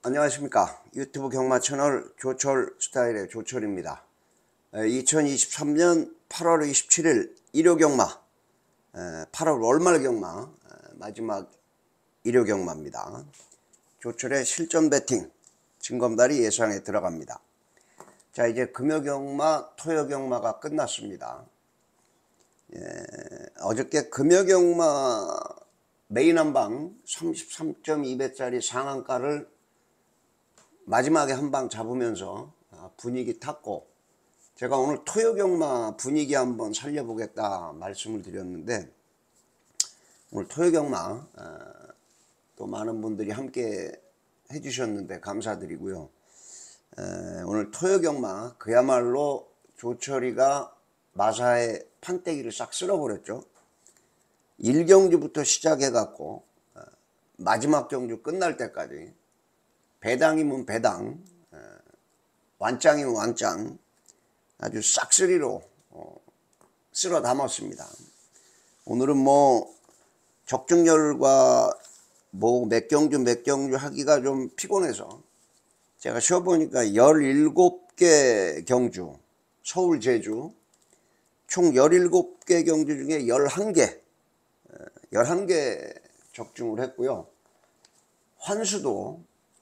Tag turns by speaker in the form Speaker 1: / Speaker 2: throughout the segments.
Speaker 1: 안녕하십니까. 유튜브 경마 채널 조철 스타일의 조철입니다. 2023년 8월 27일 일요 경마, 8월 월말 경마 마지막 일요 경마입니다. 조철의 실전 배팅 진검다리 예상에 들어갑니다. 자, 이제 금요 경마, 토요 경마가 끝났습니다. 어저께 금요 경마 메인 한방 33.2배짜리 상한가를 마지막에 한 방 잡으면서 분위기 탔고, 제가 오늘 토요 경마 분위기 한번 살려보겠다 말씀을 드렸는데, 오늘 토요 경마 또 많은 분들이 함께 해주셨는데 감사드리고요. 오늘 토요 경마 그야말로 조철이가 마사의 판때기를 싹 쓸어버렸죠. 1경주부터 시작해갖고 마지막 경주 끝날 때까지 배당이면 배당, 완짱이면 완짱, 아주 싹쓸이로 쓸어 담았습니다. 오늘은 뭐 적중열과 뭐 몇 경주 하기가 좀 피곤해서 제가 쉬어보니까 17개 경주, 서울 제주 총 17개 경주 중에 11개 적중을 했고요. 환수도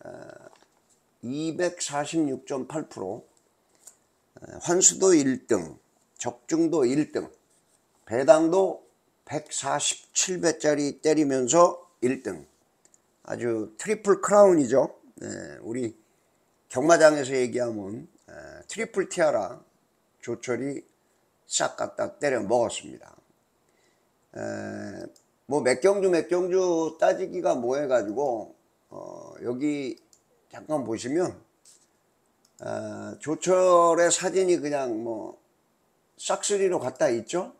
Speaker 1: 246.8%, 환수도 1등, 적중도 1등, 배당도 147배짜리 때리면서 1등. 아주 트리플 크라운이죠. 우리 경마장에서 얘기하면 트리플 티아라 조철이 싹 갖다 때려 먹었습니다. 뭐 몇 경주 따지기가 뭐 해가지고 여기 잠깐 보시면 조철의 사진이 그냥 뭐 싹쓸이로 갖다 있죠.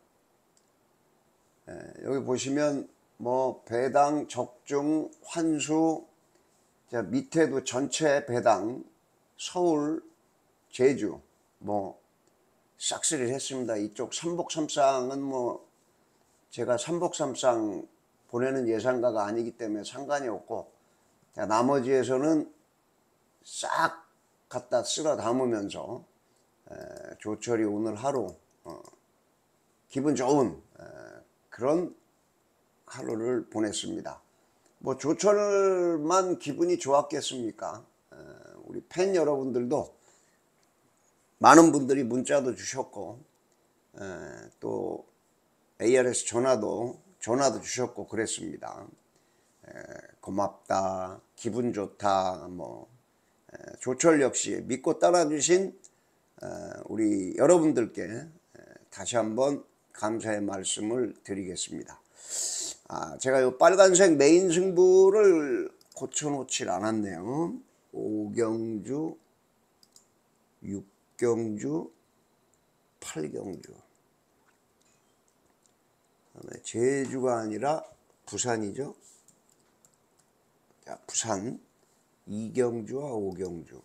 Speaker 1: 여기 보시면 뭐 배당, 적중, 환수, 자 밑에도 전체 배당, 서울, 제주 뭐 싹쓸이를 했습니다. 이쪽 삼복삼쌍은 뭐 제가 삼복삼쌍 보내는 예상가가 아니기 때문에 상관이 없고, 자, 나머지에서는 싹 갖다 쓸어 담으면서 조철이 오늘 하루 기분 좋은 그런 하루를 보냈습니다. 뭐 조철만 기분이 좋았겠습니까? 우리 팬 여러분들도 많은 분들이 문자도 주셨고, 또 ARS 전화도 주셨고 그랬습니다. 고맙다, 기분 좋다, 뭐 조철 역시 믿고 따라주신 우리 여러분들께 다시 한번 감사의 말씀을 드리겠습니다. 제가 이 빨간색 메인 승부를 고쳐놓질 않았네요. 5경주, 6경주, 8경주. 제주가 아니라 부산이죠. 자, 부산 2경주와 5경주.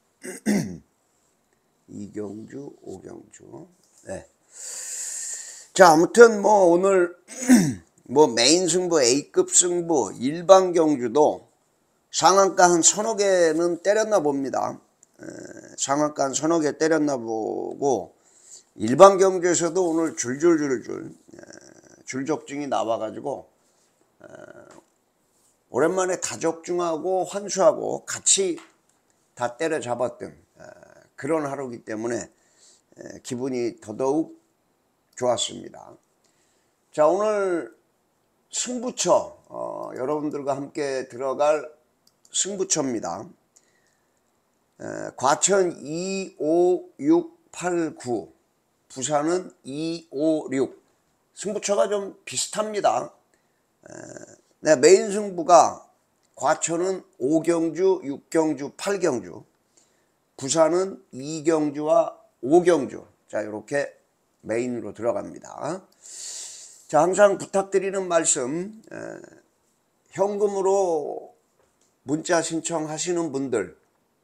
Speaker 1: 2경주, 5경주. 네. 자, 아무튼 뭐 오늘 뭐 메인 승부, A급 승부, 일반 경주도 상한가 한 서너 개는 때렸나 봅니다. 상한가 한 서너 개 때렸나 보고, 일반 경주에서도 오늘 줄적중이 나와가지고 오랜만에 다적중하고 환수하고 같이 다 때려잡았던 그런 하루이기 때문에 기분이 더더욱 좋았습니다. 자, 오늘 승부처, 여러분들과 함께 들어갈 승부처입니다. 과천 2, 5, 6, 8, 9, 부산은 2, 5, 6. 승부처가 좀 비슷합니다. 메인 승부가 과천은 5경주, 6경주, 8경주, 부산은 2경주와 5경주. 자, 이렇게 메인으로 들어갑니다. 자, 항상 부탁드리는 말씀, 현금으로 문자 신청하시는 분들,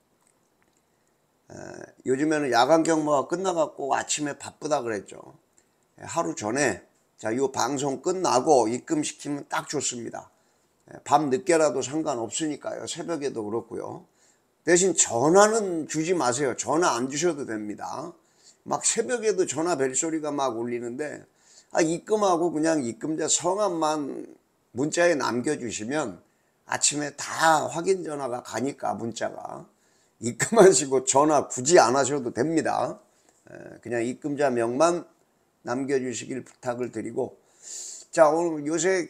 Speaker 1: 요즘에는 야간 경마가 끝나갖고 아침에 바쁘다 그랬죠. 하루 전에 자, 이 방송 끝나고 입금시키면 딱 좋습니다. 밤 늦게라도 상관없으니까요. 새벽에도 그렇고요. 대신 전화는 주지 마세요. 전화 안 주셔도 됩니다. 막 새벽에도 전화 벨소리가 막 울리는데 입금하고 그냥 입금자 성함만 문자에 남겨주시면 아침에 다 확인 전화가 가니까 문자가 입금하시고 전화 굳이 안 하셔도 됩니다. 그냥 입금자 명만 남겨주시길 부탁을 드리고, 자, 오늘 요새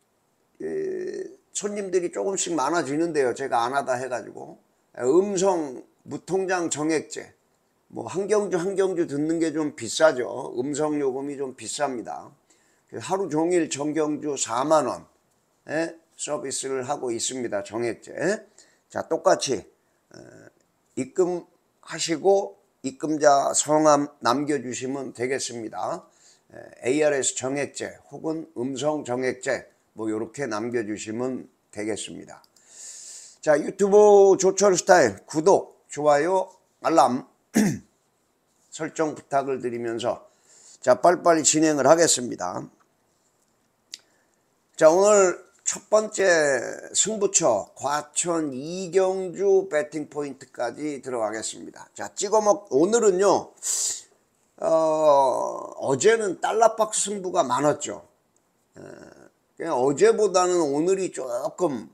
Speaker 1: 손님들이 조금씩 많아지는데요. 제가 안 하다 해가지고 음성 무통장 정액제, 뭐 한경주 듣는 게 좀 비싸죠. 음성 요금이 좀 비쌉니다. 하루 종일 정경주 4만 원에 서비스를 하고 있습니다. 정액제. 자, 똑같이 입금하시고 입금자 성함 남겨주시면 되겠습니다. ARS 정액제 혹은 음성 정액제 뭐 이렇게 남겨주시면 되겠습니다. 자, 유튜브 조철 스타일 구독, 좋아요, 알람 설정 부탁을 드리면서 자, 빨리빨리 진행을 하겠습니다. 자, 오늘 첫 번째 승부처 과천 이경주 배팅 포인트까지 들어가겠습니다. 자, 오늘은요, 어제는 달러박스 승부가 많았죠. 어제보다는 오늘이 조금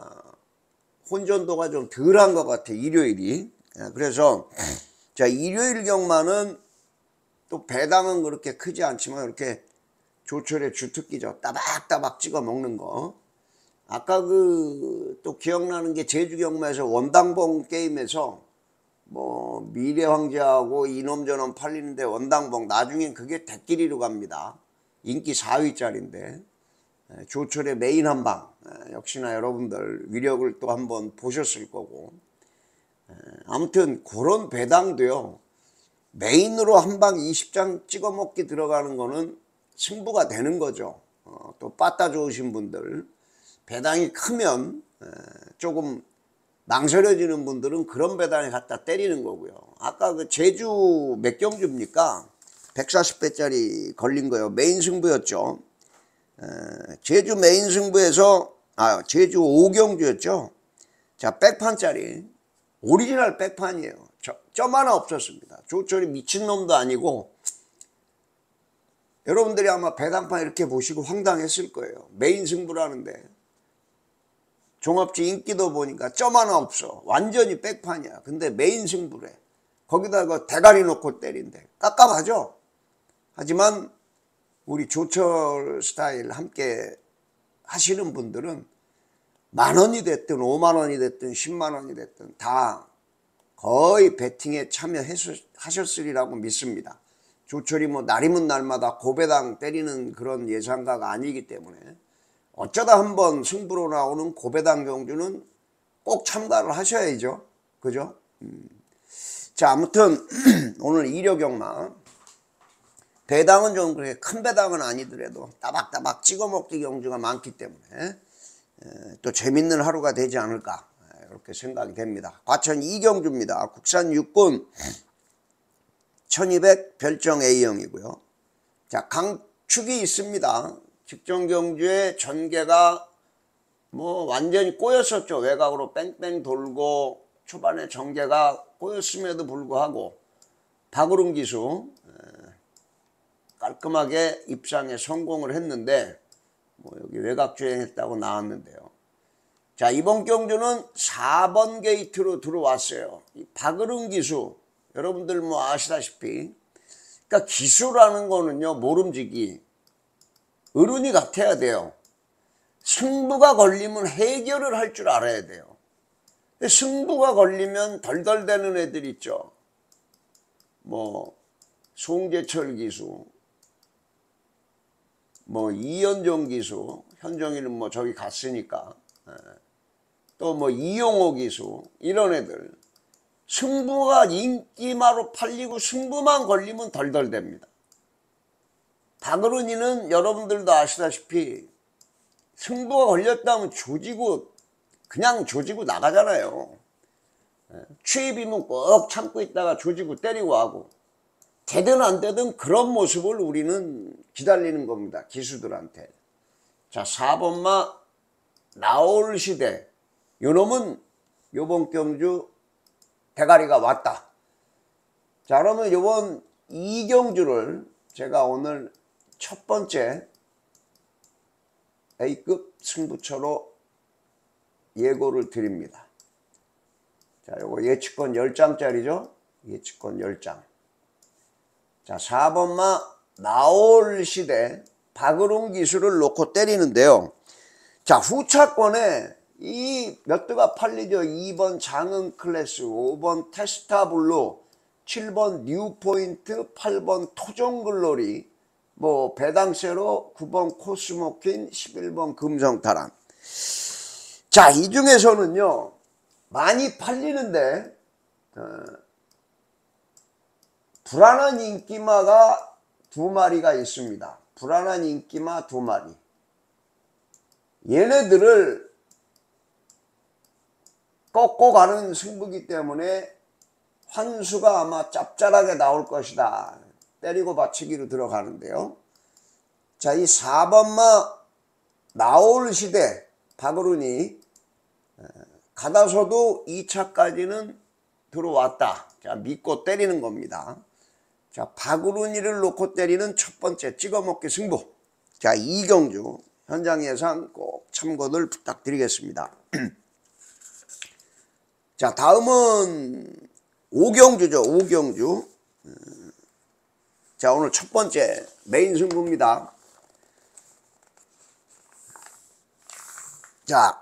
Speaker 1: 혼전도가 좀 덜한 것 같아, 일요일이. 그래서 자, 일요일 경마는 또 배당은 그렇게 크지 않지만 이렇게 조철의 주특기죠. 따박따박 찍어 먹는 거. 아까 또 기억나는 게 제주 경마에서 원당봉 게임에서 뭐 미래황제하고 이놈저놈 팔리는데 원당봉 나중엔 그게 대끼리로 갑니다. 인기 4위짜리인데 조철의 메인 한방, 역시나 여러분들 위력을 또 한번 보셨을 거고, 아무튼 그런 배당도요, 메인으로 한방 20장 찍어 먹기 들어가는 거는 승부가 되는 거죠. 또 빠따 좋으신 분들, 배당이 크면 조금 망설여지는 분들은 그런 배당에 갖다 때리는 거고요. 아까 그 제주 몇 경주입니까? 140배짜리 걸린 거요. 메인 승부였죠. 제주 메인 승부에서 제주 5경주였죠. 자, 백판짜리 오리지널 백판이에요. 점 하나 없었습니다. 조철이 미친놈도 아니고, 여러분들이 아마 배당판 이렇게 보시고 황당했을 거예요. 메인 승부라는데 종합지 인기도 보니까 점 하나 없어. 완전히 백판이야. 근데 메인 승부래. 거기다가 대가리 놓고 때린대. 깝깝하죠? 하지만 우리 조철 스타일 함께 하시는 분들은 만 원이 됐든 5만 원이 됐든 10만 원이 됐든 다 거의 배팅에 참여하셨으리라고 믿습니다. 조철이 뭐 날이면 날마다 고배당 때리는 그런 예상가가 아니기 때문에 어쩌다 한번 승부로 나오는 고배당 경주는 꼭 참가를 하셔야죠. 그죠? 자, 아무튼 오늘 일요경마 배당은 좀 그렇게 큰 배당은 아니더라도 따박따박 찍어먹기 경주가 많기 때문에 또 재밌는 하루가 되지 않을까 이렇게 생각이 됩니다. 과천 이경주입니다. 국산 육군 1200 별정 A형이고요. 자, 강축이 있습니다. 직전 경주에 전개가 뭐 완전히 꼬였었죠. 외곽으로 뺑뺑 돌고 초반에 전개가 꼬였음에도 불구하고 박으름 기수 깔끔하게 입상에 성공을 했는데 뭐 여기 외곽 주행했다고 나왔는데요. 자, 이번 경주는 4번 게이트로 들어왔어요. 이 박으름 기수 여러분들 뭐 아시다시피, 그러니까 기수라는 거는요, 모름지기 어른이 같아야 돼요. 승부가 걸리면 해결을 할 줄 알아야 돼요. 근데 승부가 걸리면 덜덜대는 애들 있죠. 뭐 송재철 기수, 뭐 이현종 기수, 현종이는 뭐 저기 갔으니까, 또 뭐 이용호 기수, 이런 애들 승부가 인기마로 팔리고 승부만 걸리면 덜덜댑니다. 박어른이는 여러분들도 아시다시피 승부가 걸렸다면 그냥 조지고 나가잖아요. 취입이면 꼭 참고 있다가 조지고 때리고 하고, 되든 안 되든 그런 모습을 우리는 기다리는 겁니다. 기수들한테. 자, 4번마 나올 시대. 요놈은 요번 경주 대가리가 왔다. 자, 그러면 이번 이경주를 제가 오늘 첫 번째 A급 승부처로 예고를 드립니다. 자, 요거 예측권 10장짜리죠? 예측권 10장. 자, 4번마 나올 시대 박으론 기술을 놓고 때리는데요. 자, 후차권에 이 몇 대가 팔리죠? 2번 장흥 클래스, 5번 테스타블루, 7번 뉴포인트, 8번 토종글로리, 뭐 배당세로 9번 코스모킨, 11번 금성타란. 자, 이 중에서는요 많이 팔리는데 불안한 인기마가 2마리가 있습니다. 불안한 인기마 2마리. 얘네들을 꺾고 가는 승부기 때문에 환수가 아마 짭짤하게 나올 것이다. 때리고 받치기로 들어가는데요. 자, 이 4번마 나올 시대 박으론이 가다서도 2차까지는 들어왔다. 자, 믿고 때리는 겁니다. 자, 박으론이를 놓고 때리는 첫 번째 찍어먹기 승부. 자, 이경주 현장 예상 꼭 참고들 부탁드리겠습니다. 자, 다음은 오경주죠. 오경주. 자, 오늘 첫 번째 메인 승부입니다. 자,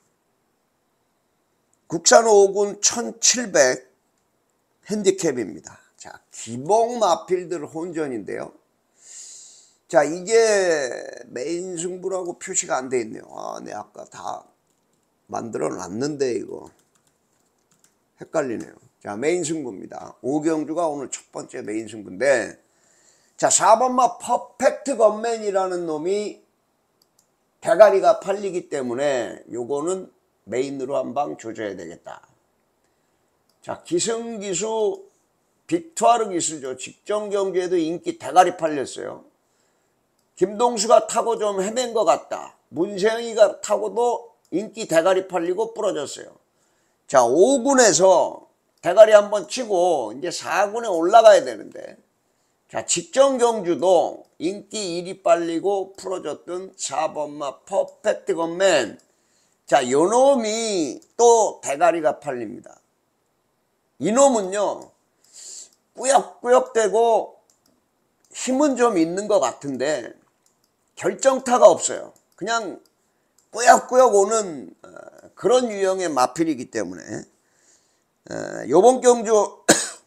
Speaker 1: 국산 5군 1700 핸디캡입니다. 자, 기복 마필들 혼전인데요. 자, 이게 메인 승부라고 표시가 안 돼 있네요. 아, 네, 아까 다 만들어 놨는데 이거 헷갈리네요. 자, 메인 승부입니다. 오경주가 오늘 첫 번째 메인 승부인데, 자, 4번마 퍼펙트 건맨이라는 놈이 대가리가 팔리기 때문에 요거는 메인으로 한 방 조져야 되겠다. 자, 기승기수 빅투아르 기수죠. 직전경주에도 인기 대가리 팔렸어요. 김동수가 타고 좀 헤맨 것 같다. 문세영이가 타고도 인기 대가리 팔리고 부러졌어요. 자, 5군에서 대가리 한번 치고 이제 4군에 올라가야 되는데, 자, 직전경주도 인기 1위 빨리고 풀어졌던 4번마 퍼펙트 건맨. 자, 요놈이 또 대가리가 팔립니다. 이놈은요 꾸역꾸역대고 힘은 좀 있는 것 같은데 결정타가 없어요. 그냥 꾸역꾸역 오는 그런 유형의 마필이기 때문에 요번 경주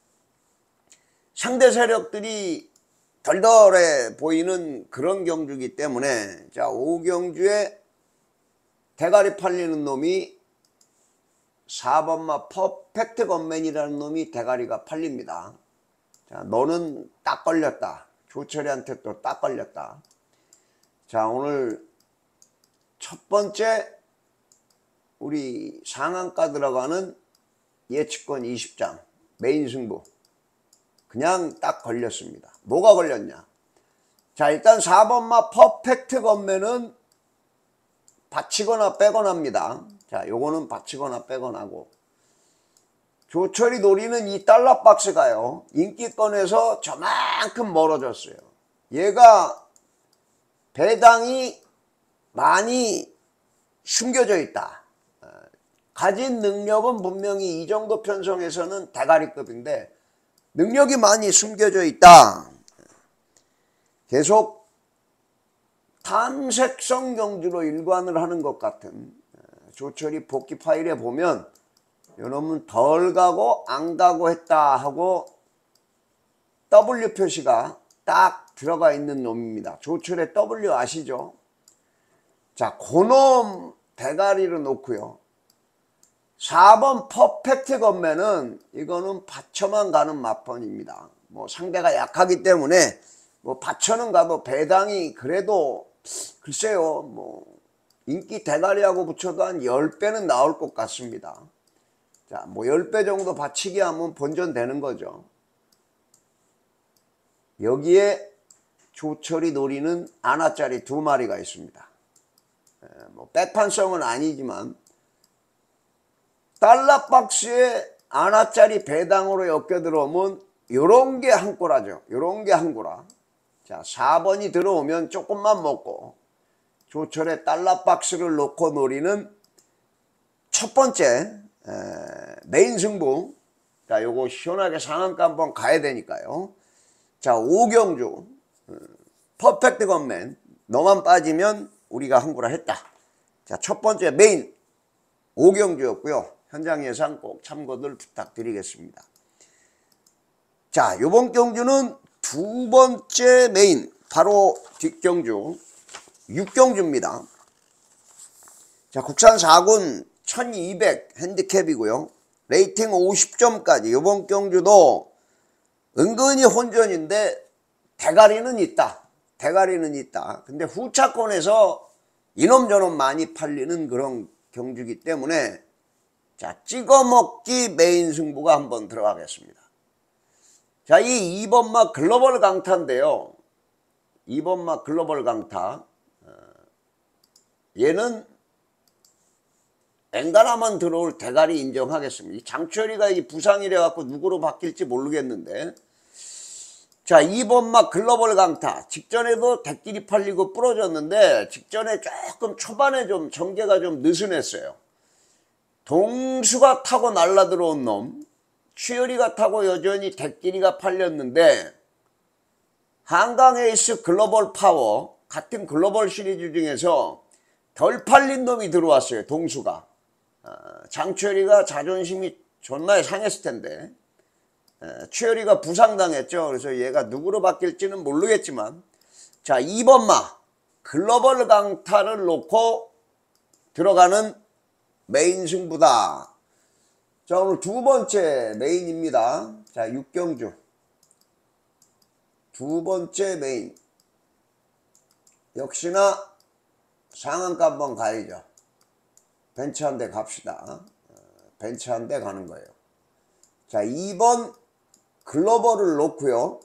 Speaker 1: 상대 세력들이 덜덜해 보이는 그런 경주이기 때문에, 자, 5경주에 대가리 팔리는 놈이 4번마 퍼펙트 건맨이라는 놈이 대가리가 팔립니다. 자, 너는 딱 걸렸다. 조철이한테 또 딱 걸렸다. 자, 오늘 첫 번째 우리 상한가 들어가는 예측권 20장 메인 승부 그냥 딱 걸렸습니다. 뭐가 걸렸냐? 자, 일단 4번마 퍼펙트 건맨은 받치거나 빼거나 합니다. 자, 요거는 받치거나 빼거나 하고, 조철이 노리는 이 달러 박스가요 인기권에서 저만큼 멀어졌어요. 얘가 배당이 많이 숨겨져 있다. 가진 능력은 분명히 이 정도 편성에서는 대가리급인데 능력이 많이 숨겨져 있다. 계속 탐색성 경주로 일관을 하는 것 같은 조철이 복귀 파일에 보면 요놈은 덜 가고 안 가고 했다 하고 W 표시가 딱 들어가 있는 놈입니다. 조철의 W 아시죠? 자, 그놈 대가리를 놓고요. 4번 퍼펙트 건맨은 이거는 받쳐만 가는 마펀입니다. 뭐 상대가 약하기 때문에 뭐 받쳐는 가도 배당이 그래도 글쎄요 뭐 인기 대가리하고 붙여도 한 10배는 나올 것 같습니다. 자, 뭐 10배 정도 받치기 하면 본전되는 거죠. 여기에 조철이 노리는 아나짜리 2마리가 있습니다. 뭐 백판성은 아니지만 달러 박스에 안아짜리 배당으로 엮여 들어오면 요런 게 한 꼬라죠. 요런 게 한 꼬라. 자, 4번이 들어오면 조금만 먹고 조철에 달러 박스를 놓고 노리는 첫 번째 메인 승부. 자, 요거 시원하게 상한가 한번 가야 되니까요. 자, 오경주 퍼펙트 건맨 너만 빠지면 우리가 한 꼬라 했다. 자, 첫 번째 메인 오경주였고요. 현장 예상 꼭 참고들 부탁드리겠습니다. 자, 요번 경주는 두 번째 메인 바로 뒷경주 6경주입니다. 자, 국산 4군 1200 핸디캡이고요. 레이팅 50점까지. 요번 경주도 은근히 혼전인데 대가리는 있다. 대가리는 있다. 근데 후차권에서 이놈 저놈 많이 팔리는 그런 경주기 때문에 자, 찍어먹기 메인 승부가 한번 들어가겠습니다. 자, 이 2번마 글로벌 강타인데요. 2번마 글로벌 강타. 얘는 엔간하면 들어올 대가리 인정하겠습니다. 이 장철이가 이 부상이래 갖고 누구로 바뀔지 모르겠는데. 자, 2번마 글로벌 강타. 직전에도 대끼리 팔리고 부러졌는데 직전에 조금 초반에 좀 전개가 좀 느슨했어요. 동수가 타고 날라 들어온 놈, 취열이가 타고 여전히 대끼리가 팔렸는데 한강 에이스 글로벌 파워 같은 글로벌 시리즈 중에서 덜 팔린 놈이 들어왔어요. 동수가. 장취열이가 자존심이 존나 상했을 텐데 취열이가 부상당했죠. 그래서 얘가 누구로 바뀔지는 모르겠지만 자, 2번마 글로벌 강타를 놓고 들어가는 메인 승부다. 자, 오늘 두 번째 메인입니다. 자, 6경주 두 번째 메인 역시나 상한가 한번 가야죠. 벤츠 한 대 갑시다. 벤츠 한 대 가는 거예요. 자, 2번 글로벌을 놓고요.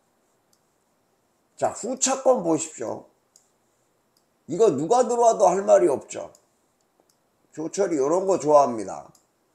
Speaker 1: 자, 후차권 보십시오. 이거 누가 들어와도 할 말이 없죠. 조철이 이런 거 좋아합니다.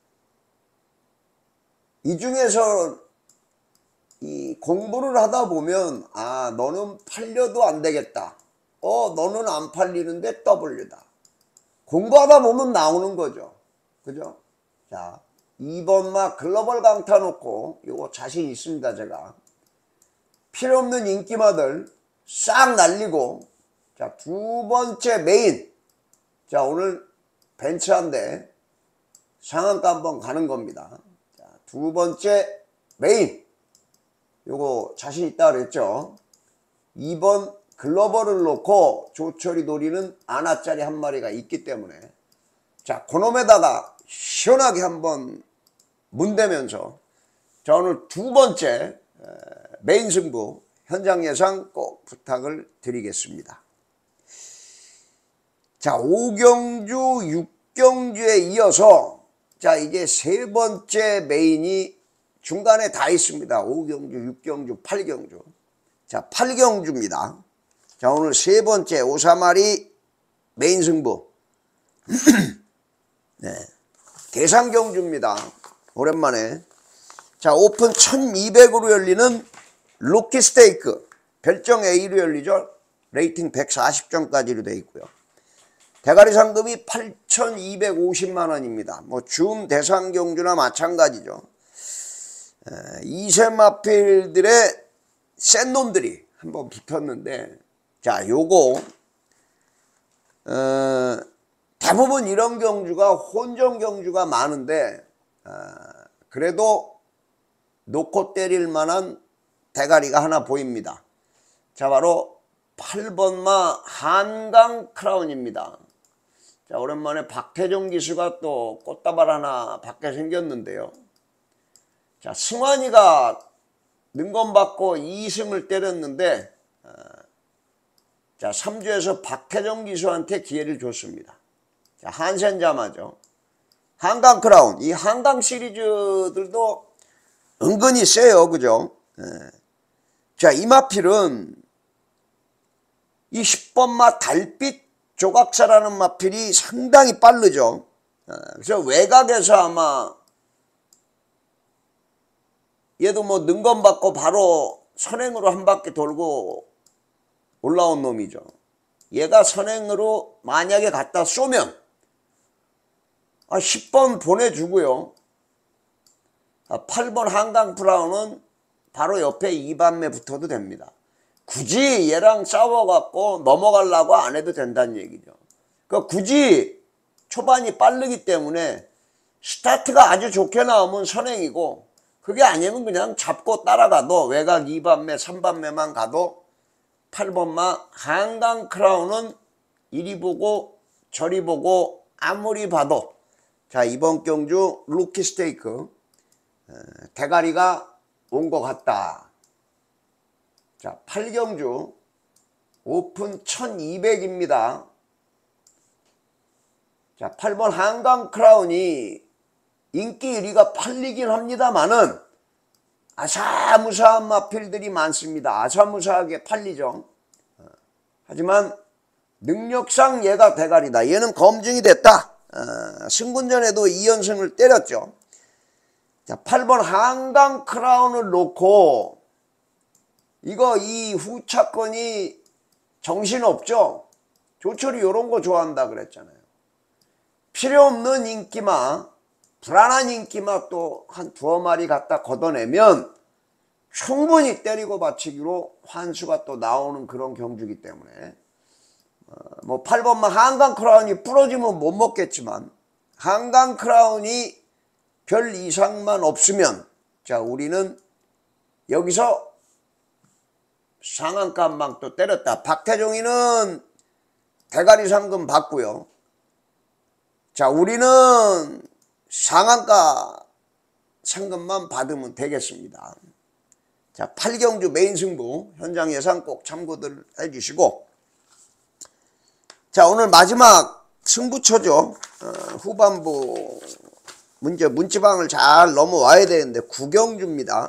Speaker 1: 이 중에서 이 공부를 하다 보면 아, 너는 팔려도 안 되겠다. 너는 안 팔리는데 W다. 공부하다 보면 나오는 거죠. 그죠? 자, 2번마 글로벌 강타 놓고 이거 자신 있습니다. 제가 필요 없는 인기마들 싹 날리고 자, 두 번째 메인. 자, 오늘 벤츠 한 대 상한가 한번 가는 겁니다. 자, 두 번째 메인 요거 자신 있다 그랬죠. 2번 글로벌을 놓고 조철이 노리는 안아짜리 한 마리가 있기 때문에 자, 그놈에다가 시원하게 한번 문대면서 자, 오늘 두 번째 메인 승부 현장 예상 꼭 부탁을 드리겠습니다. 자, 5경주 6경주에 이어서 자, 이제 세 번째 메인이 중간에 다 있습니다. 5경주 6경주 8경주. 자, 8경주입니다. 자, 오늘 세 번째 오사마리 메인 승부 네, 대상경주입니다. 오랜만에 자, 오픈 1200으로 열리는 루키 스테이크 별정 A로 열리죠. 레이팅 140점까지로 되어 있고요. 대가리 상금이 8,250만원입니다. 뭐 줌 대상경주나 마찬가지죠. 2세 마필들의 센 놈들이 한번 붙었는데 자, 요거 대부분 이런 경주가 혼전 경주가 많은데 그래도 놓고 때릴 만한 대가리가 하나 보입니다. 자, 바로 8번마 한강 크라운입니다. 자, 오랜만에 박태종 기수가 또 꽃다발 하나 받게 생겼는데요. 자, 승환이가 능건 받고 2승을 때렸는데 자, 3주에서 박태종 기수한테 기회를 줬습니다. 자, 한센자마죠. 한강 크라운. 이 한강 시리즈들도 은근히 세요. 그죠? 자, 이 마필은 이 10번마 달빛 조각사라는 마필이 상당히 빠르죠. 그래서 외곽에서 아마 얘도 뭐 능건 받고 바로 선행으로 한 바퀴 돌고 올라온 놈이죠. 얘가 선행으로 만약에 갖다 쏘면 10번 보내주고요. 8번 한강 브라운은 바로 옆에 2반매 붙어도 됩니다. 굳이 얘랑 싸워갖고 넘어가려고 안 해도 된다는 얘기죠. 그러니까 굳이 초반이 빠르기 때문에 스타트가 아주 좋게 나오면 선행이고, 그게 아니면 그냥 잡고 따라가도 외곽 2반매 3반매만 가도 8번마 한강 크라운은 이리 보고 저리 보고 아무리 봐도, 자, 이번 경주 루키 스테이크 대가리가 온 것 같다. 자, 8경주 오픈 1200입니다. 자, 8번 한강 크라운이 인기 1위가 팔리긴 합니다만은 아사무사한 마필들이 많습니다. 아사무사하게 팔리죠. 하지만 능력상 얘가 대가리다. 얘는 검증이 됐다. 승군전에도 2연승을 때렸죠. 자, 8번 한강 크라운을 놓고 이거 이 후차권이 정신없죠. 조철이 요런 거 좋아한다 그랬잖아요. 필요없는 인기마, 불안한 인기마 또 한 두어 마리 갖다 걷어내면 충분히 때리고 받치기로 환수가 또 나오는 그런 경주기 때문에 뭐 8번만 한강 크라운이 부러지면 못 먹겠지만, 한강 크라운이 별 이상만 없으면, 자, 우리는 여기서 상한가 한 방 또 때렸다. 박태종이는 대가리 상금 받고요. 자, 우리는 상한가 상금만 받으면 되겠습니다. 자, 8경주 메인 승부 현장 예상 꼭 참고들 해주시고, 자, 오늘 마지막 승부처죠. 후반부 문지방을 잘 넘어와야 되는데 9경주입니다.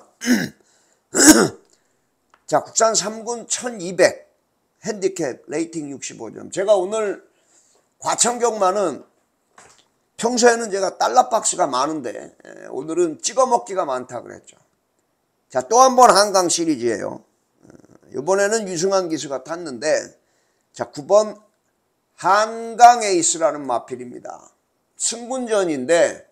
Speaker 1: 자, 국산 3군 1200 핸디캡 레이팅 65점. 제가 오늘 과천경마는 평소에는 제가 달러박스가 많은데 오늘은 찍어먹기가 많다 그랬죠. 자, 또 한 번 한강 시리즈예요. 이번에는 유승환 기수가 탔는데, 자, 9번 한강 에이스라는 마필입니다. 승군전인데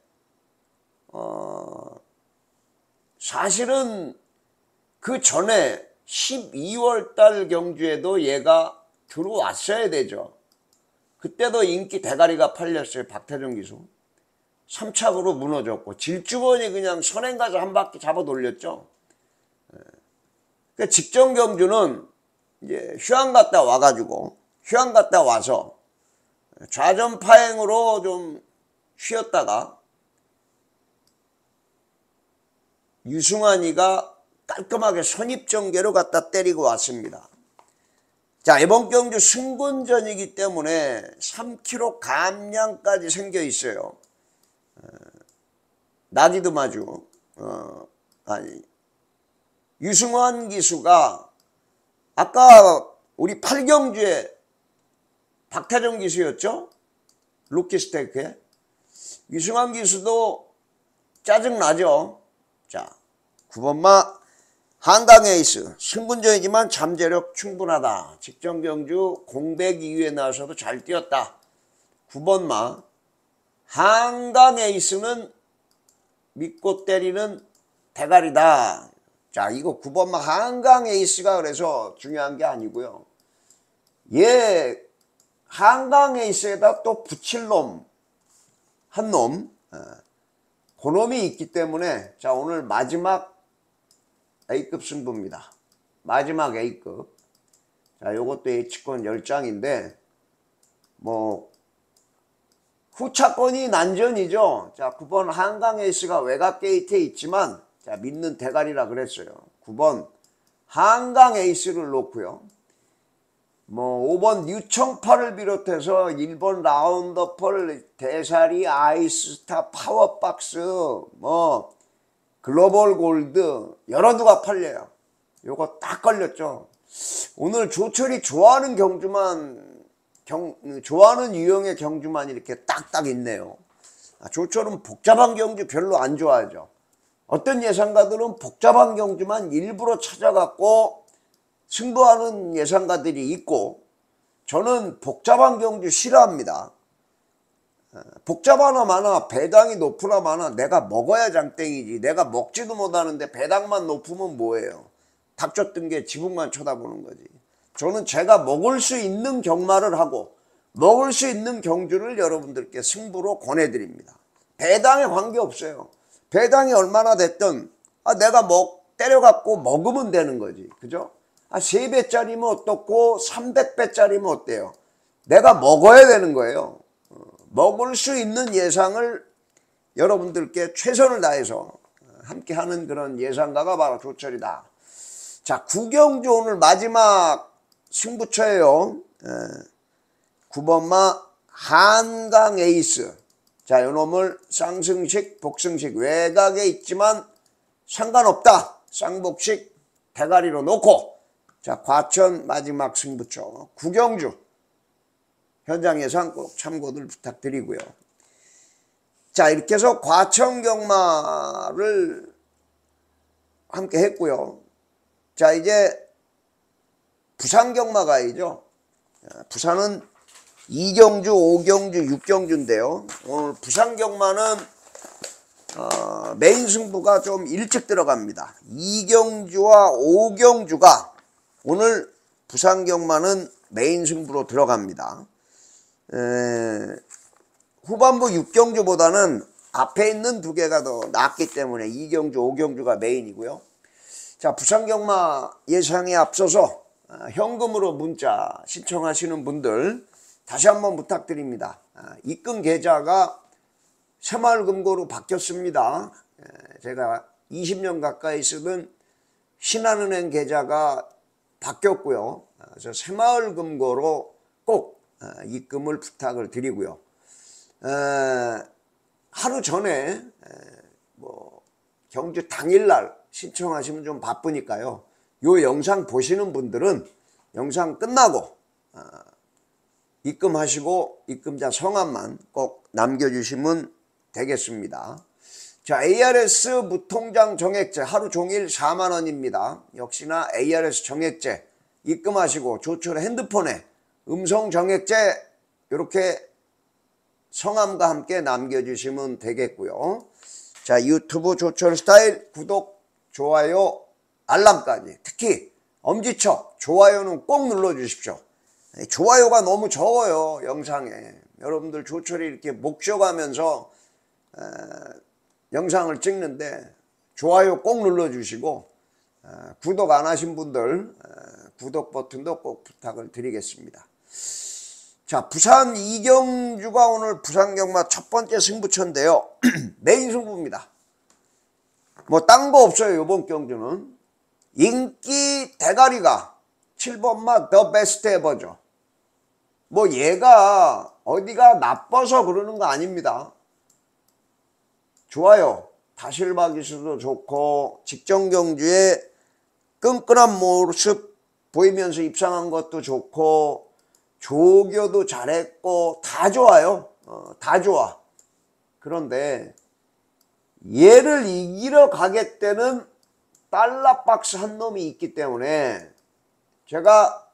Speaker 1: 사실은 그 전에 12월 달 경주에도 얘가 들어왔어야 되죠. 그때도 인기 대가리가 팔렸어요. 박태종 기수 3착으로 무너졌고, 질주번이 그냥 선행 가서 한 바퀴 잡아 돌렸죠. 그러니까 직전 경주는 이제 휴양 갔다 와가지고, 휴양 갔다 와서 좌전 파행으로 좀 쉬었다가 유승환이가 깔끔하게 선입전개로 갖다 때리고 왔습니다. 자, 이번 경주 승군전이기 때문에 3kg 감량까지 생겨 있어요. 나디드 마주 유승환 기수가 아까 우리 8경주에 박태종 기수였죠? 루키 스테이크에. 유승환 기수도 짜증나죠? 자, 9번마 한강 에이스 승군전이지만 잠재력 충분하다. 직전 경주 공백 이후에 나와서도 잘 뛰었다. 9번마 한강 에이스는 믿고 때리는 대가리다. 자, 이거 9번마 한강 에이스가 그래서 중요한 게 아니고요. 얘 한강 에이스에다 또 붙일 놈, 한 놈, 그 놈이 있기 때문에, 자, 오늘 마지막 A급 승부입니다. 마지막 A급. 자, 요것도 예측권 10장인데, 뭐, 후차권이 난전이죠. 자, 9번 한강 에이스가 외곽 게이트에 있지만, 자, 믿는 대가리라 그랬어요. 9번 한강 에이스를 놓고요. 뭐 5번 뉴청파를 비롯해서 1번 라운더펄, 대사리, 아이스스타, 파워박스, 뭐 글로벌 골드 여러 누가 팔려요. 요거 딱 걸렸죠. 오늘 조철이 좋아하는 경주만 좋아하는 유형의 경주만 이렇게 딱딱 있네요. 조철은 복잡한 경주 별로 안 좋아하죠. 어떤 예상가들은 복잡한 경주만 일부러 찾아갖고 승부하는 예상가들이 있고, 저는 복잡한 경주 싫어합니다. 복잡하나 마나 배당이 높으나 마나 내가 먹어야 장땡이지. 내가 먹지도 못하는데 배당만 높으면 뭐예요? 닥쳤던 게 지붕만 쳐다보는 거지. 저는 제가 먹을 수 있는 경마를 하고 먹을 수 있는 경주를 여러분들께 승부로 권해드립니다. 배당에 관계없어요. 배당이 얼마나 됐든 내가 때려갖고 먹으면 되는 거지. 그죠? 3배짜리면 어떻고 300배짜리면 어때요? 내가 먹어야 되는 거예요. 먹을 수 있는 예상을 여러분들께 최선을 다해서 함께 하는 그런 예상가가 바로 조철이다. 자, 구경주 오늘 마지막 승부처예요. 9번마 한강 에이스. 자, 요놈을 쌍승식, 복승식 외곽에 있지만 상관없다. 쌍복식 대가리로 놓고, 자, 과천 마지막 승부처 구경주 현장 예상 꼭 참고들 부탁드리고요. 자, 이렇게 해서 과천 경마를 함께 했고요. 자, 이제 부산 경마가이죠. 부산은 2경주, 5경주, 6경주인데요. 오늘 부산 경마는 메인 승부가 좀 일찍 들어갑니다. 2경주와 5경주가 오늘 부산 경마는 메인 승부로 들어갑니다. 후반부 6경주보다는 앞에 있는 두 개가 더 낫기 때문에 2경주, 5경주가 메인이고요. 자, 부산 경마 예상에 앞서서 현금으로 문자 신청하시는 분들 다시 한번 부탁드립니다. 입금 계좌가 새마을금고로 바뀌었습니다. 제가 20년 가까이 쓰던 신한은행 계좌가 바뀌었고요. 그래서 새마을금고로 꼭 입금을 부탁을 드리고요. 하루 전에 경주 당일날 신청하시면 좀 바쁘니까요. 요 영상 보시는 분들은 영상 끝나고 입금하시고 입금자 성함만 꼭 남겨주시면 되겠습니다. 자, ARS 무통장 정액제 하루 종일 4만원입니다. 역시나 ARS 정액제 입금하시고 조철 핸드폰에 음성 정액제 이렇게 성함과 함께 남겨주시면 되겠고요. 자, 유튜브 조철 스타일 구독, 좋아요, 알람까지, 특히 엄지척 좋아요는 꼭 눌러주십시오. 좋아요가 너무 적어요. 영상에 여러분들 조철이 이렇게 목 쉬어가면서 영상을 찍는데 좋아요 꼭 눌러주시고 구독 안 하신 분들 구독 버튼도 꼭 부탁을 드리겠습니다. 자, 부산 2경주가 오늘 부산 경마 첫 번째 승부처인데요. 메인 승부입니다. 뭐 딴 거 없어요. 이번 경주는 인기 대가리가 7번마 더 베스트 에버죠. 뭐 얘가 어디가 나빠서 그러는 거 아닙니다. 좋아요. 다실박이수도 좋고 직전 경주에 끈끈한 모습 보이면서 입상한 것도 좋고 조교도 잘했고 다 좋아요. 다 좋아. 그런데 얘를 이기러 가겠다는 달러박스 한 놈이 있기 때문에 제가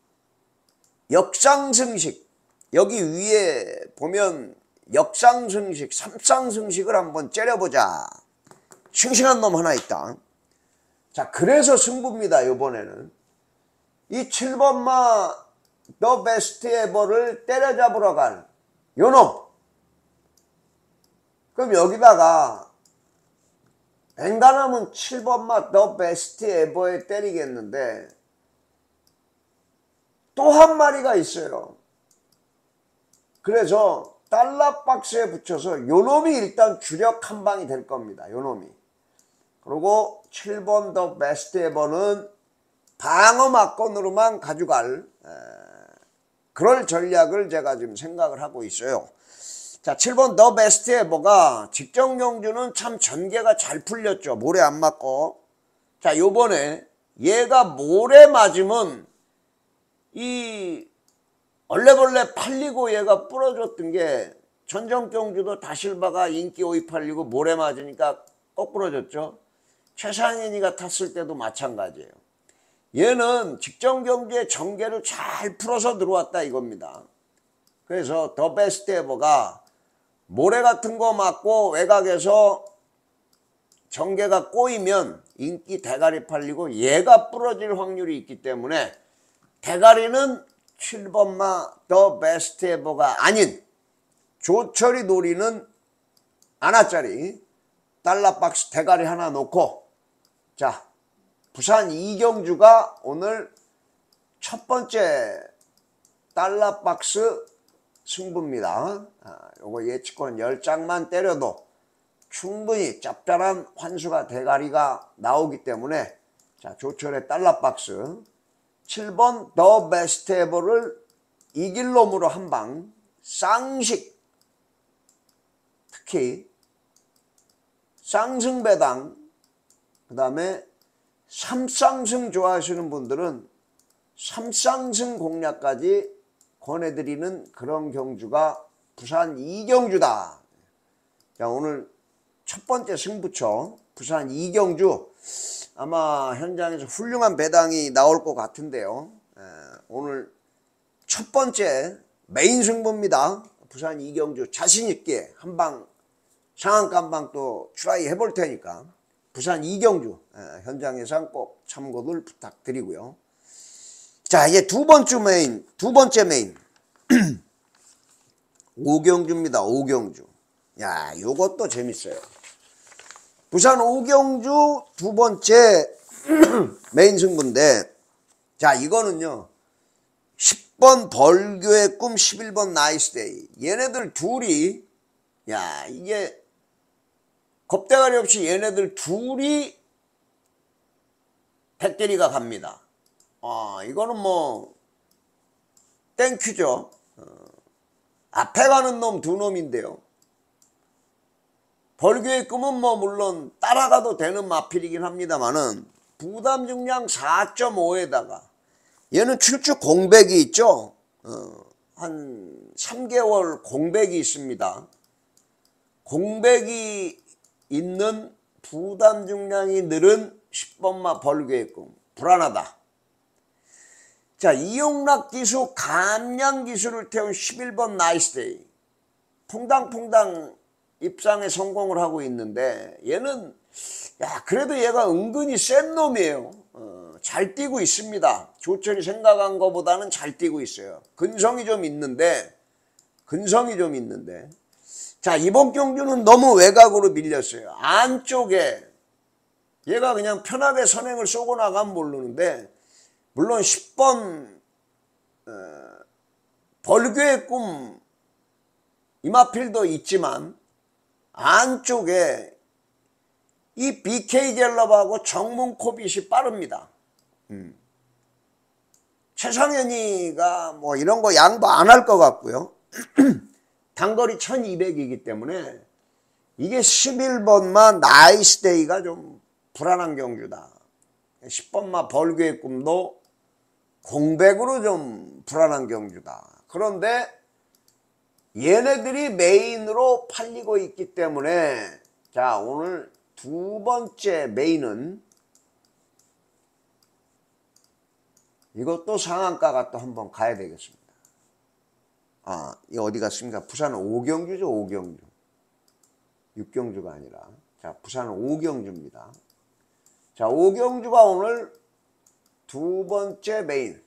Speaker 1: 역상승식 여기 위에 보면 역상승식, 삼상승식을 한번 째려보자. 싱싱한 놈 하나 있다. 자, 그래서 승부입니다. 이번에는 이 7번마 더 베스트 에버를 때려잡으러 갈 요놈. 그럼 여기다가 뱅가남은 7번마 더 베스트 에버에 때리겠는데 또 한 마리가 있어요. 그래서 달러박스에 붙여서 요놈이 일단 주력 한 방이 될 겁니다. 요놈이. 그리고 7번 더 베스트 에버는 방어 막건으로만 가져갈 그럴 전략을 제가 지금 생각을 하고 있어요. 자, 7번 더 베스트 에버가 직전 경주는 참 전개가 잘 풀렸죠. 모래 안 맞고. 자, 요번에 얘가 모래 맞으면 이 얼레벌레 팔리고 얘가 부러졌던 게 전전 경주도 다실바가 인기 5위 팔리고 모래 맞으니까 거꾸로졌죠. 최상현이가 탔을 때도 마찬가지예요. 얘는 직전 경주에 전개를 잘 풀어서 들어왔다 이겁니다. 그래서 더 베스트 에버가 모래 같은 거 맞고 외곽에서 전개가 꼬이면 인기 대가리 팔리고 얘가 부러질 확률이 있기 때문에 대가리는 7번마 더 베스트 에버가 아닌 조철이 노리는 아나짜리 달러박스 대가리 하나 놓고, 자, 부산 이경주가 오늘 첫 번째 달러박스 승부입니다. 요거 예측권 10장만 때려도 충분히 짭짤한 환수가 대가리가 나오기 때문에, 자, 조철의 달러박스 7번 더 베스트 에버를 이길 놈으로 한방 쌍식, 특히 쌍승배당, 그 다음에 3쌍승 좋아하시는 분들은 3쌍승 공략까지 권해드리는 그런 경주가 부산 이경주다. 자, 오늘 첫 번째 승부처 부산 이경주, 아마 현장에서 훌륭한 배당이 나올 것 같은데요. 오늘 첫 번째 메인 승부입니다. 부산 이경주 자신있게 한방 상한가 한방 또 트라이 해볼 테니까 부산 이경주 현장 예상 꼭 참고를 부탁드리고요. 자, 이제 두 번째 메인 오경주입니다. 오경주. 야, 요것도 재밌어요. 부산 오경주 두 번째 메인 승부인데, 자, 이거는요 10번 벌교의 꿈, 11번 나이스데이, 얘네들 둘이, 야, 이게 겁대가리 없이 얘네들 둘이 백대리가 갑니다. 이거는 뭐 땡큐죠. 앞에 가는 놈 두 놈인데요. 벌교의 꿈은 뭐 물론 따라가도 되는 마필이긴 합니다만은 부담 중량 4.5에다가 얘는 출주 공백이 있죠. 한 3개월 공백이 있습니다. 공백이 있는 부담 중량이 늘은 10번마 벌교의 꿈, 불안하다. 자, 이용락 기수 감량 기수를 태운 11번 나이스데이, 퐁당퐁당 입상에 성공을 하고 있는데, 얘는 야, 그래도 얘가 은근히 센 놈이에요. 잘 뛰고 있습니다. 조철이 생각한 것보다는 잘 뛰고 있어요. 근성이 좀 있는데, 자, 이번 경주는 너무 외곽으로 밀렸어요. 안쪽에 얘가 그냥 편하게 선행을 쏘고 나가면 모르는데, 물론 10번 벌교의 꿈 이마필도 있지만 안쪽에 이 BK 갤럽하고 정문 코빗이 빠릅니다. 최상현이가 뭐 이런 거 양보 안 할 것 같고요. 단거리 1200이기 때문에 이게 11번만 나이스데이가 좀 불안한 경주다. 10번만 벌교의 꿈도 공백으로 좀 불안한 경주다. 그런데 얘네들이 메인으로 팔리고 있기 때문에, 자, 오늘 두 번째 메인은 이것도 상한가가 또 한번 가야 되겠습니다. 이 어디 갔습니까? 부산은 오경주죠, 오경주. 육경주가 아니라. 자, 부산은 오경주입니다. 자, 오경주가 오늘 두 번째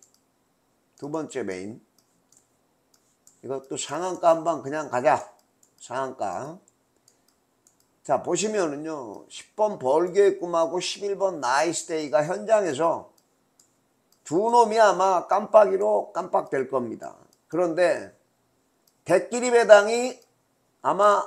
Speaker 1: 메인. 이것도 상한가 한번 그냥 가자. 상한가. 자, 보시면은요 10번 벌교의 꿈하고 11번 나이스데이가 현장에서 두 놈이 아마 깜빡이로 깜빡될 겁니다. 그런데 대끼리 배당이 아마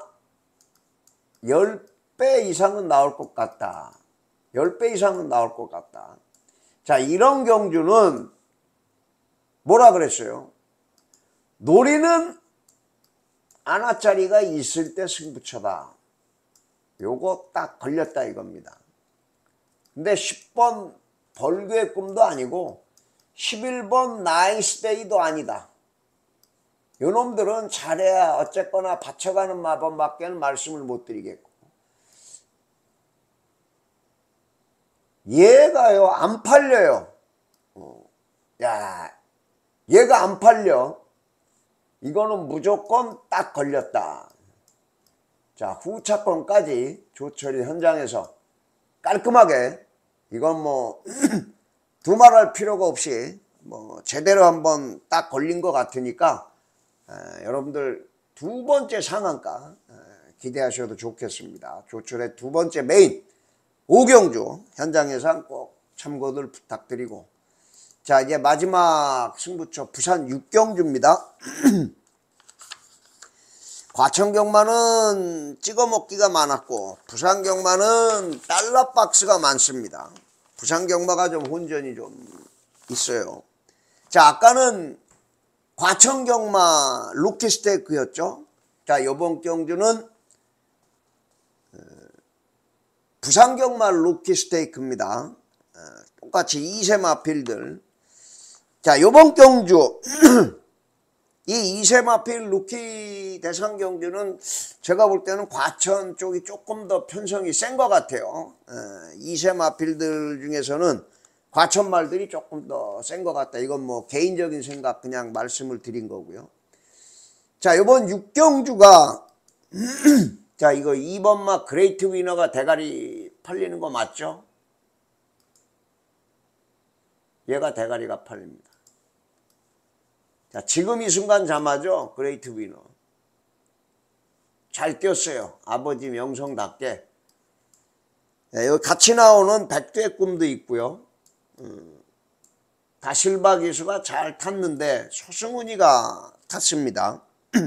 Speaker 1: 10배 이상은 나올 것 같다. 10배 이상은 나올 것 같다. 자, 이런 경주는 뭐라 그랬어요? 노리는 아나짜리가 있을 때 승부처다. 요거 딱 걸렸다 이겁니다. 근데 10번 벌교의 꿈도 아니고 11번 나이스데이도 아니다. 요놈들은 잘해야 어쨌거나 받쳐가는 마법밖에는 말씀을 못 드리겠고, 얘가요 안 팔려요. 야, 얘가 안 팔려. 이거는 무조건 딱 걸렸다. 자, 후차권까지 조처리 현장에서 깔끔하게, 이건 뭐 두말할 필요가 없이 뭐 제대로 한번 딱 걸린 것 같으니까 여러분들 두 번째 상한가 기대하셔도 좋겠습니다. 조철의 두 번째 메인 오경주 현장 예상 꼭 참고들 부탁드리고, 자 이제 마지막 승부처 부산 육경주입니다. 과천 경마는 찍어먹기가 많았고 부산 경마는 달러 박스가 많습니다. 부산 경마가 좀 혼전이 좀 있어요. 자, 아까는 과천 경마 루키 스테이크였죠. 자, 이번 경주는 부산 경마 루키 스테이크입니다. 똑같이 2세 마필들. 자, 이번 경주 이 2세 마필 루키 대상 경주는 제가 볼 때는 과천 쪽이 조금 더 편성이 센 것 같아요. 2세 마필들 중에서는 과천 말들이 조금 더 센 것 같다. 이건 뭐 개인적인 생각 그냥 말씀을 드린 거고요. 자, 이번 6경주가 자, 이거 2번 막 그레이트 위너가 대가리 팔리는 거 맞죠? 얘가 대가리가 팔립니다. 자, 지금 이 순간 잠하죠? 그레이트 위너. 잘 뛰었어요. 아버지 명성답게. 네, 여기 같이 나오는 백두의 꿈도 있고요. 다실바 기수가 잘 탔는데 소승훈이가 탔습니다.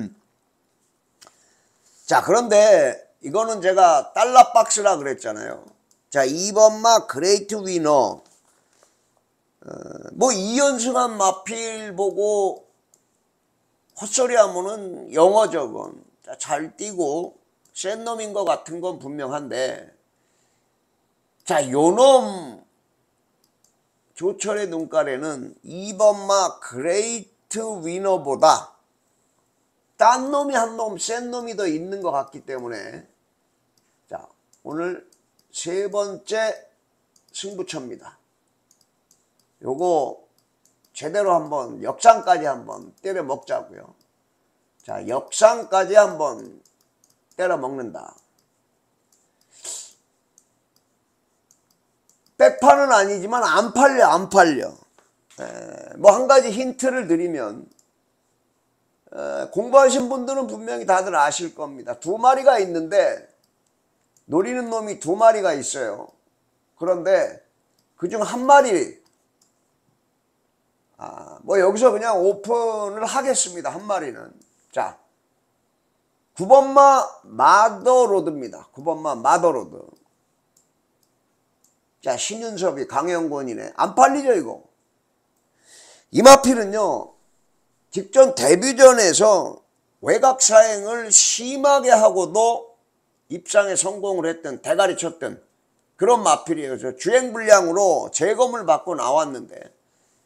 Speaker 1: 자, 그런데 이거는 제가 달러 박스라 그랬잖아요. 자, 2번 마 그레이트 위너. 뭐 2연승한 마필 보고 헛소리 하면은 영어죠, 그건. 잘 뛰고 센 놈인 것 같은 건 분명한데, 자, 요놈 조철의 눈깔에는 2번 마 그레이트 위너보다 딴 놈이 한 놈, 센 놈이 더 있는 것 같기 때문에, 자, 오늘 세 번째 승부처입니다. 요거 제대로 한번 역상까지 한번 때려 먹자고요. 자, 역상까지 한번 때려 먹는다. 백판은 아니지만 안 팔려. 뭐 한 가지 힌트를 드리면, 공부하신 분들은 분명히 다들 아실 겁니다. 두 마리가 있는데 노리는 놈이 두 마리가 있어요. 그런데 그중 한 마리, 뭐 여기서 그냥 오픈을 하겠습니다. 한 마리는. 자, 9번마 마더로드입니다. 9번마 마더로드. 자, 신윤섭이 강영권이네. 안 팔리죠, 이거. 이마필은요, 직전 데뷔전에서 외곽사행을 심하게 하고도 입상에 성공을 했던, 대가리 쳤던 그런 마필이에요. 저 주행불량으로 재검을 받고 나왔는데,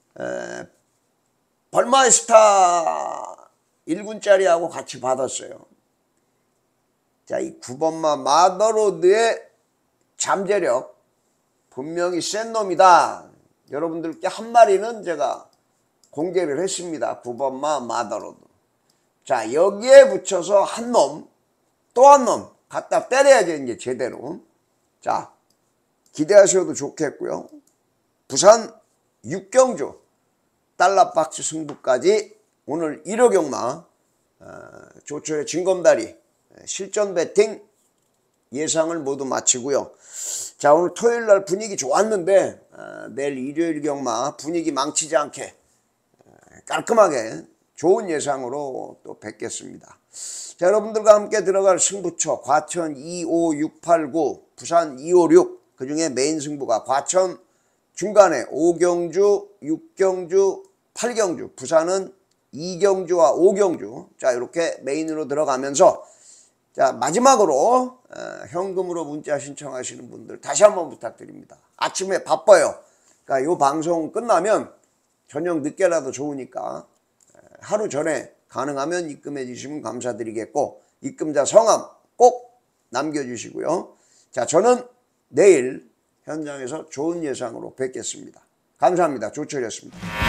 Speaker 1: 벌마의 스타 1군짜리하고 같이 받았어요. 자, 이 9번마 마더로드의 잠재력 분명히 센 놈이다. 여러분들께 한 마리는 제가 공개를 했습니다. 9번마 마더로드. 자, 여기에 붙여서 한 놈, 또 한 놈 갖다 때려야죠, 이제 제대로. 자, 기대하셔도 좋겠고요. 부산 육경주 달러박스 승부까지 오늘 1호 경마 조철의 진검다리 실전 배팅 예상을 모두 마치고요. 자, 오늘 토요일날 분위기 좋았는데 내일 일요일 경마 분위기 망치지 않게 깔끔하게 좋은 예상으로 또 뵙겠습니다. 자, 여러분들과 함께 들어갈 승부처 과천 25689 부산 256, 그중에 메인 승부가 과천 중간에 5경주 6경주 8경주, 부산은 2경주와 5경주. 자, 이렇게 메인으로 들어가면서, 자, 마지막으로 현금으로 문자 신청하시는 분들 다시 한번 부탁드립니다. 아침에 바빠요. 그러니까 이 방송 끝나면 저녁 늦게라도 좋으니까 하루 전에 가능하면 입금해 주시면 감사드리겠고, 입금자 성함 꼭 남겨주시고요. 자, 저는 내일 현장에서 좋은 예상으로 뵙겠습니다. 감사합니다. 조철이었습니다.